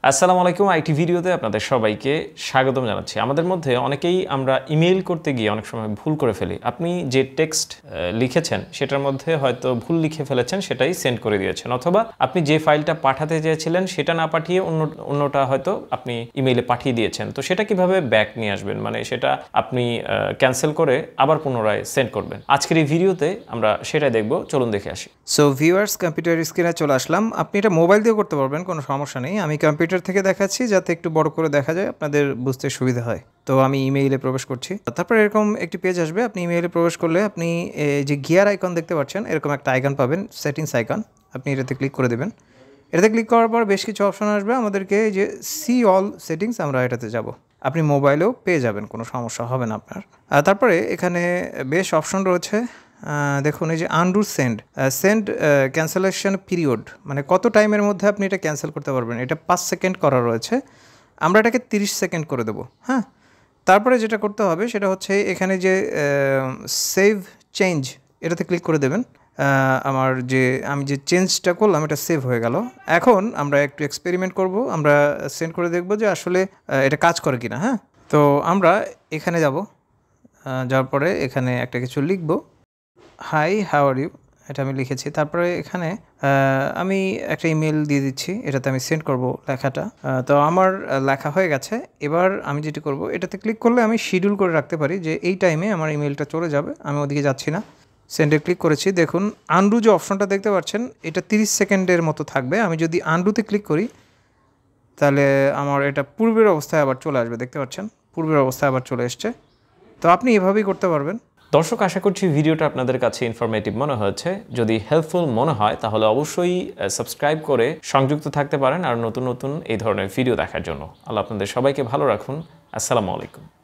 আসসালামু আলাইকুম আইটি ভিডিওতে আপনাদের সবাইকে স্বাগতম জানাচ্ছি। আমাদের মধ্যে অনেকেই আমরা ইমেইল করতে গিয়ে অনেক সময় ভুল করে ফেলি। আপনি যে টেক্সট লিখেছেন সেটার মধ্যে হয়তো ভুল লিখে ফেলেছেন, সেটাই সেন্ড করে দিয়েছেন, অথবা আপনি যে ফাইলটা পাঠাতে চেয়েছিলেন সেটা না পাঠিয়ে অন্যটা হয়তো আপনি ইমেইলে পাঠিয়ে দিয়েছেন। তো সেটা কিভাবে ব্যাক নিয়ে আসবেন, মানে সেটা আপনি ক্যান্সেল করে আবার পুনরায় সেন্ড করবেন। আজকের এই ভিডিওতে আমরা সেটাই দেখব, চলুন দেখে আসি। সো ভিউয়ার্স, কম্পিউটার স্ক্রিনে চলে আসলাম। আপনি এটা মোবাইল দিয়েও করতে পারবেন, কোনো সমস্যা নেই। আমি কম্পিউটার থেকে দেখাচ্ছি যাতে একটু বড় করে দেখা যায়, আপনাদের বুঝতে সুবিধা হয়। তো আমি ইমেইলে প্রবেশ করছি। তারপর এরকম একটি পেজ আসবে। আপনি ইমেইলে প্রবেশ করলে আপনি যে গিয়ার আইকন দেখতে পাচ্ছেন, এরকম একটা আইকন পাবেন, সেটিংস আইকন। আপনি এটাতে ক্লিক করে দেবেন। এটাতে ক্লিক করার পর বেশ কিছু অপশন আসবে আমাদেরকে, যে সি অল সেটিংস, আমরা এটাতে যাব। আপনি মোবাইলেও পেয়ে যাবেন, কোনো সমস্যা হবে না আপনার। তারপরে এখানে বেশ অপশন রয়েছে। দেখুন, এই যে আনডু সেন্ড ক্যান্সেলেশন পিরিয়ড, মানে কত টাইমের মধ্যে আপনি এটা ক্যান্সেল করতে পারবেন। এটা 5 সেকেন্ড করা রয়েছে, আমরা এটাকে 30 সেকেন্ড করে দেবো। হ্যাঁ, তারপরে যেটা করতে হবে সেটা হচ্ছে এখানে যে সেভ চেঞ্জ, এটাতে ক্লিক করে দেবেন। আমি যে চেঞ্জটা করলাম এটা সেভ হয়ে গেল। এখন আমরা একটু এক্সপেরিমেন্ট করব, আমরা সেন্ড করে দেখব যে আসলে এটা কাজ করে কিনা। হ্যাঁ, তো আমরা এখানে যাব, যাওয়ার পরে এখানে একটা কিছু লিখব, হাই হাউ আর ইউ, এটা আমি লিখেছি। তারপরে এখানে আমি একটা ইমেল দিয়ে দিচ্ছি, এটাতে আমি সেন্ড করব লেখাটা। তো আমার লেখা হয়ে গেছে। এবার আমি যেটি করব, এটাতে ক্লিক করলে আমি শিডিউল করে রাখতে পারি যে এই টাইমে আমার ইমেলটা চলে যাবে, আমি ওদিকে যাচ্ছি না। সেন্ডে ক্লিক করেছি। দেখুন, আনডু যে অপশনটা দেখতে পাচ্ছেন, এটা 30 সেকেন্ডের মতো থাকবে। আমি যদি আনডুতে ক্লিক করি তাহলে আমার এটা পূর্বের অবস্থায় আবার চলে আসবে। দেখতে পাচ্ছেন, পূর্বের অবস্থায় আবার চলে এসছে। তো আপনি এভাবেই করতে পারবেন। দর্শক, আশা করছি ভিডিওটা আপনাদের কাছে ইনফরমেটিভ মনে হয়েছে। যদি হেল্পফুল মনে হয় তাহলে অবশ্যই সাবস্ক্রাইব করে সংযুক্ত থাকতে পারেন আর নতুন নতুন এই ধরনের ভিডিও দেখার জন্য। আল্লাহ আপনাদের সবাইকে ভালো রাখুন। আসসালামু আলাইকুম।